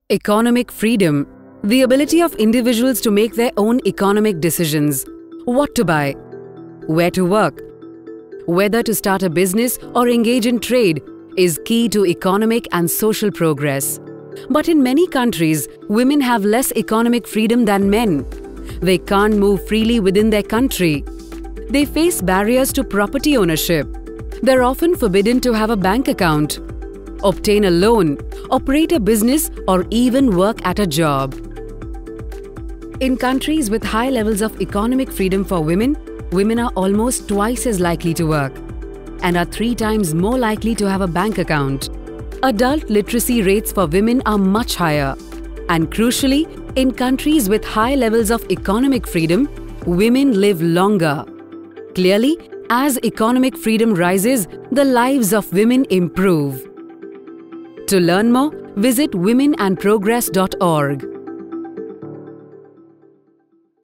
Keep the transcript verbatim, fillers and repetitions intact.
Economic freedom, the ability of individuals to make their own economic decisions. What to buy, where to work, whether to start a business or engage in trade is key to economic and social progress. But in many countries, women have less economic freedom than men. They can't move freely within their country. They face barriers to property ownership. They're often forbidden to have a bank account, obtain a loan, operate a business, or even work at a job. In countries with high levels of economic freedom for women, women are almost twice as likely to work and are three times more likely to have a bank account. Adult literacy rates for women are much higher. And crucially, in countries with high levels of economic freedom, women live longer. Clearly, as economic freedom rises, the lives of women improve. To learn more, visit women and progress dot org.